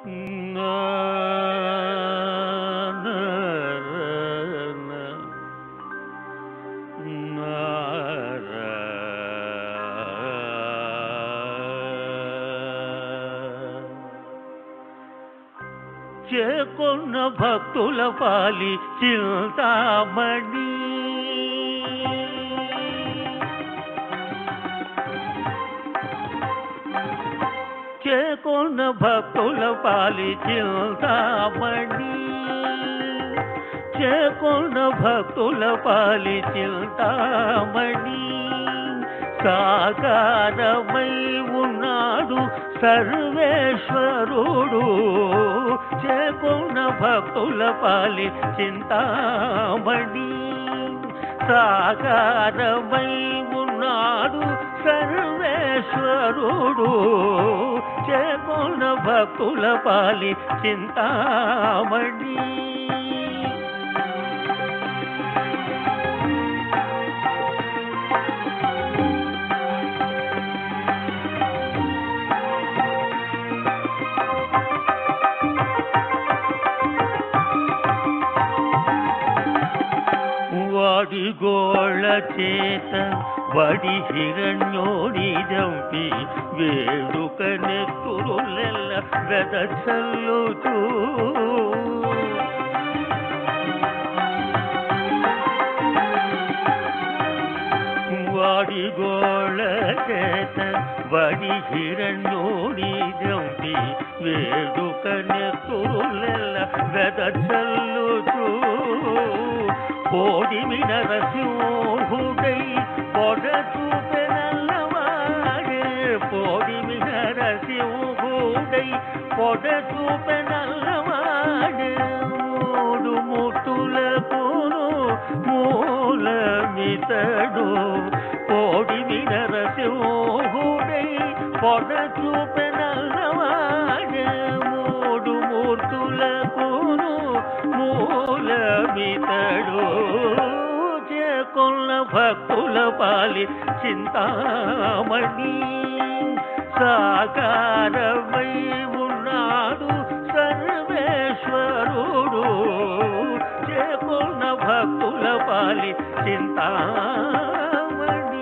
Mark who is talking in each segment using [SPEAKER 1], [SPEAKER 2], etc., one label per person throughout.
[SPEAKER 1] నా నా నా నా చేకొన్న భక్తుల పాలి చింతామణి చేకొన్న భక్తుల పాలి చింతామణి చేకొన్న భక్తుల పాలి చింతామణి సాకారమై ఉన్నాడు సర్వేశ్వరుడు చేకొన్న భక్తుల పాలి చింతామణి సాకారమై ఉన్నాడు సర్వేశ్వరుడు చేకొన్న భక్తుల పాలి చింతామణి వాడి గోళ చేత వడి హిరణ్యోడి జంపి వేడుక నెత్తురులెల్ల వెదచల్లుతూ వాడి గోళ చేత వడి హిరణ్యోడి జంపి వేడుక నెత్తురులెల్ల వెదచల్లుతూ కోడిమి నరసింహుడై పొడచూపెనల్లవాడే కోడిమి నరసింహుడై పొడచూపెనల్లవాడే మూడు ముట్టులకును మూలమితడు కోడిమి నరసింహుడై పొడచూపెనల్లవాడే మూడు మూర్తులకును మూలమితడు చేకొన్న భక్తుల పాలి చింతామణి సాకారమై ఉన్నాడు సర్వేశ్వరుడు చేకొన్న భక్తుల పాలి చింతామణి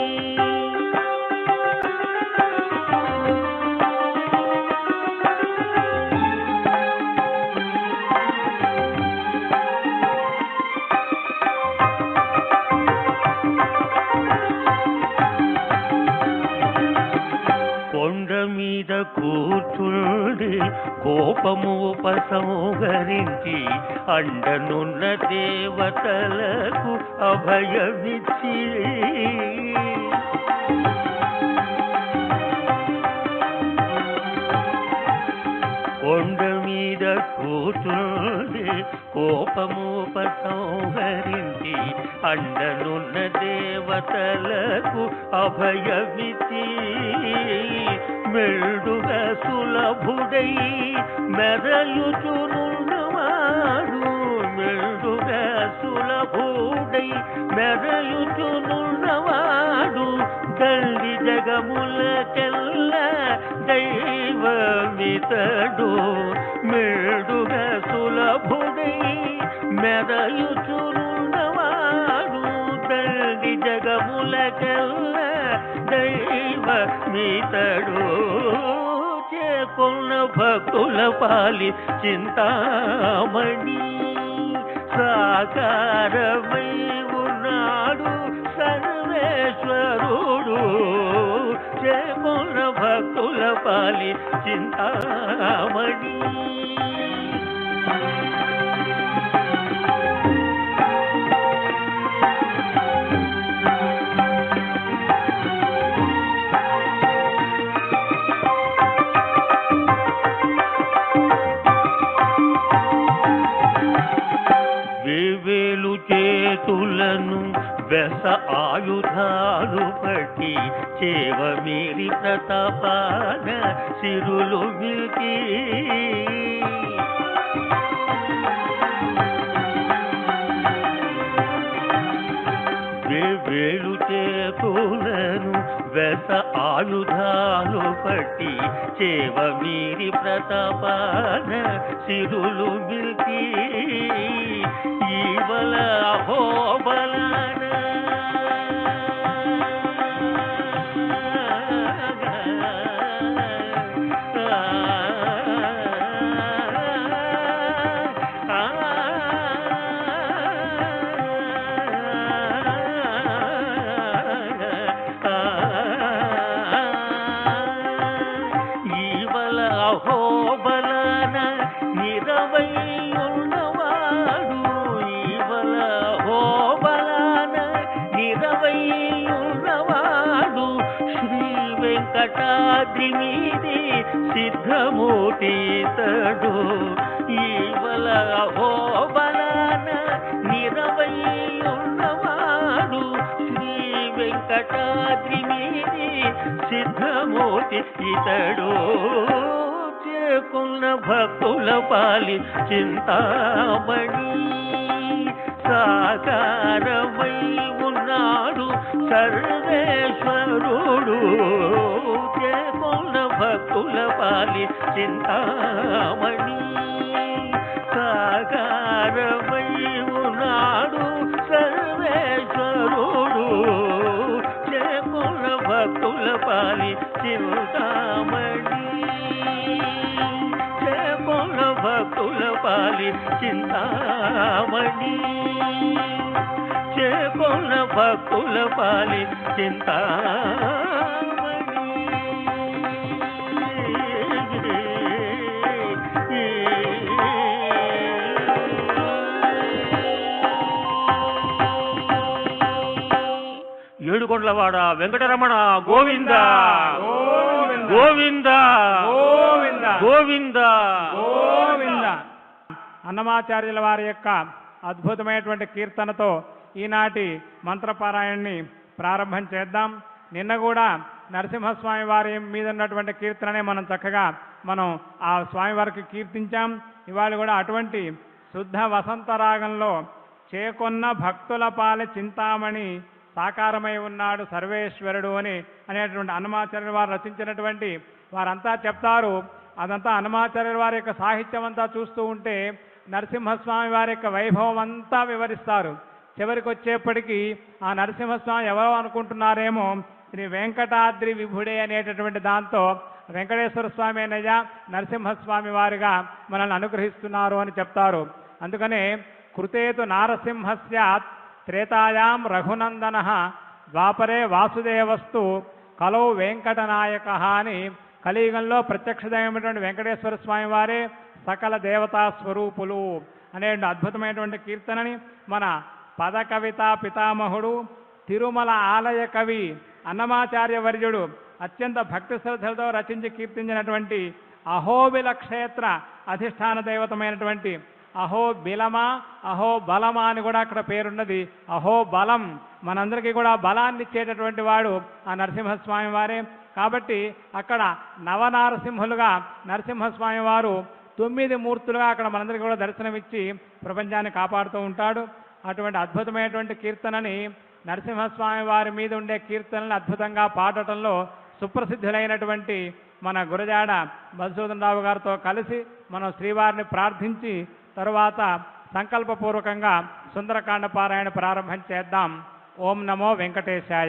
[SPEAKER 1] కొండ మీద కూర్చుండి కోపము ఉపసంహరించి అండనున్న దేవతలకు అభయమిచ్చి కొండ మీద కూర్చుండి కోపము ఉపసంహరించి అండనున్న దేవతలకు అభయమిచ్చి మెల్డుగా సులభుడై మెరయుచునున్నవాడు మెల్డుగా సులభుడై మెరయుచునున్నవాడు దండి జగములకెల్ల దైవమితడు మెల్డుగా సులభుడై మెరయుచునున్నవాడు దండి జగములకెల్ల దైవమితడు చేకొన్న భక్తుల పాలి చింతామణి సాకారమై ఉన్నాడు సర్వేశ్వరుడు చేకొన్న భక్తుల పాలి చింతామణి వేవేలు చేతులను వెస ఆయుధాలు పట్టి చేవ మీరి ప్రతాపాన సిరులు మిల్కి వేవేలు చేతులను వెస ఆయుధాలు పట్టి చేవ మీరి ప్రతాపాన సిరులు మిల్కి ఈవల అహోబలాన అహోబలాన నిరవై ఉన్నవాడు ఈవల అహోబలాన నిరవై ఉన్నవాడు శ్రీ వెంకటాద్రి మీది సిద్ధమూర్తి ఇతడు ఈవల అహోబలాన నిరవై ఉన్నవాడు శ్రీ వెంకటాద్రి మీది సిద్ధమూర్తి ఇతడు చేకున్న భక్తుల పాలి చింతామణి సాకారమై ఉన్నాడు సర్వేశ్వరుడు చేకున్న భక్తుల పాలి చింతామణి సాకారమై ఉన్నాడు సర్వేశ్వరుడు చేకున్న భక్తుల పాలి చింతామణి చేకున్న భక్తుల పాలి చింతామణి చేకున్న భక్తుల పాలి చింతామణి ఏడుకొండలవాడ వెంకటరమణ గోవింద గోవింద గోవింద గోవింద
[SPEAKER 2] గోవింద. అన్నమాచార్యుల వారి యొక్క అద్భుతమైనటువంటి కీర్తనతో ఈనాటి మంత్రపారాయణని ప్రారంభం చేద్దాం. నిన్న కూడా నరసింహస్వామి వారి మీద ఉన్నటువంటి కీర్తననే మనం చక్కగా ఆ స్వామివారికి కీర్తించాం. ఇవాళ కూడా అటువంటి శుద్ధ వసంత రాగంలో చేకొన్న భక్తుల పాలి చింతామణి సాకారమై ఉన్నాడు సర్వేశ్వరుడు అనేటువంటి అన్నమాచార్యుల వారు రచించినటువంటి వారంతా చెప్తారు. అదంతా అన్నమాచార్యుల వారి యొక్క సాహిత్యం అంతా చూస్తూ ఉంటే నరసింహస్వామి వారి యొక్క వైభవం అంతా వివరిస్తారు. చివరికి వచ్చేప్పటికీ ఆ నరసింహస్వామి ఎవరో అనుకుంటున్నారేమో శ్రీ వెంకటాద్రి విభుడే అనేటటువంటి దాంతో వెంకటేశ్వర స్వామి అయినయ్యా నరసింహస్వామి వారిగా మనల్ని అనుగ్రహిస్తున్నారు అని చెప్తారు. అందుకనే కృతేతు నారసింహస్యాత్ త్రేతాయాం రఘునందన ద్వాపరే వాసుదేవస్తు కలౌ వెంకటనాయక అని కలియుగంలో ప్రత్యక్షదైనటువంటి వెంకటేశ్వర స్వామి వారే సకల దేవతా స్వరూపులు అనే అద్భుతమైనటువంటి కీర్తనని మన పద కవిత పితామహుడు తిరుమల ఆలయ కవి అన్నమాచార్య వర్యుడు అత్యంత భక్తి శ్రద్ధలతో రచించి కీర్తించినటువంటి అహోబిల క్షేత్ర అధిష్టాన దైవతమైనటువంటి అహో బిలమ అహో బలమ అని కూడా అక్కడ పేరున్నది. అహో బలం మనందరికీ కూడా బలాన్ని ఇచ్చేటటువంటి వాడు ఆ నరసింహస్వామి వారే. కాబట్టి అక్కడ నవనారసింహులుగా నరసింహస్వామి వారు 9 మూర్తులుగా అక్కడ మనందరికీ కూడా దర్శనమిచ్చి ప్రపంచాన్ని కాపాడుతూ ఉంటాడు. అటువంటి అద్భుతమైనటువంటి కీర్తనని నరసింహస్వామి వారి మీద ఉండే కీర్తనలు అద్భుతంగా పాడటంలో సుప్రసిద్ధులైనటువంటి మన గురజాడ మధుసూదన్ రావు గారితో కలిసి మనం శ్రీవారిని ప్రార్థించి తరువాత సంకల్పపూర్వకంగా సుందరకాండ పారాయణ ప్రారంభం చేద్దాం. ఓం నమో వెంకటేశాయ.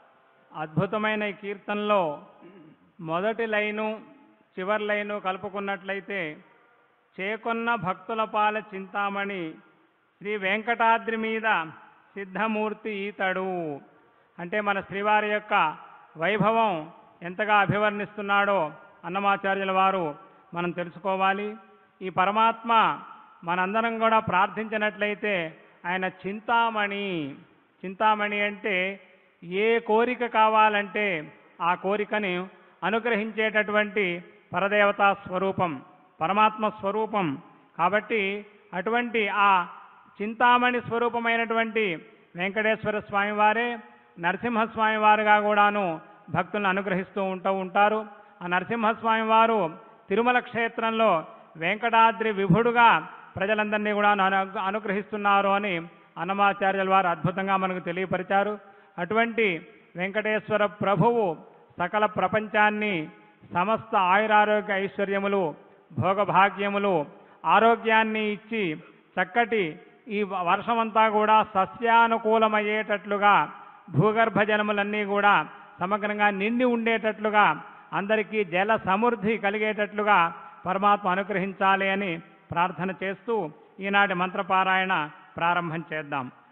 [SPEAKER 2] అద్భుతమైన ఈ కీర్తనలో మొదటి లైను చివరి లైను కలుపుకున్నట్లయితే చేకొన్న భక్తుల పాల చింతామణి శ్రీ వెంకటాద్రి మీద సిద్ధమూర్తి ఈతడు అంటే మన శ్రీవారి యొక్క వైభవం ఎంతగా అభివర్ణిస్తున్నాడో అన్నమాచార్యుల వారు మనం తెలుసుకోవాలి. ఈ పరమాత్మ మనందరం కూడా ప్రార్థించినట్లయితే ఆయన చింతామణి అంటే ఏ కోరిక కావాలంటే ఆ కోరికని అనుగ్రహించేటటువంటి పరదేవతా స్వరూపం, పరమాత్మ స్వరూపం. కాబట్టి అటువంటి ఆ చింతామణి స్వరూపమైనటువంటి వెంకటేశ్వర స్వామివారే నరసింహస్వామి వారుగా కూడాను భక్తులను అనుగ్రహిస్తూ ఉంటారు. ఆ నరసింహస్వామి వారు తిరుమల క్షేత్రంలో వెంకటాద్రి విభుడుగా ప్రజలందరినీ కూడా అనుగ్రహిస్తున్నారు అని అన్నమాచార్యుల వారు అద్భుతంగా మనకు తెలియపరిచారు. అటువంటి వెంకటేశ్వర ప్రభువు సకల ప్రపంచాన్ని సమస్త ఆయురారోగ్య ఐశ్వర్యములు భోగభాగ్యములు ఆరోగ్యాన్ని ఇచ్చి చక్కటి ఈ వర్షమంతా కూడా సస్యానుకూలమయ్యేటట్లుగా భూగర్భ జలములన్నీ కూడా సమగ్రంగా నిండి ఉండేటట్లుగా అందరికీ జల సమృద్ధి కలిగేటట్లుగా పరమాత్మ అనుగ్రహించాలి అని ప్రార్థన చేస్తూ ఈనాటి మంత్రపారాయణ ప్రారంభం చేద్దాం.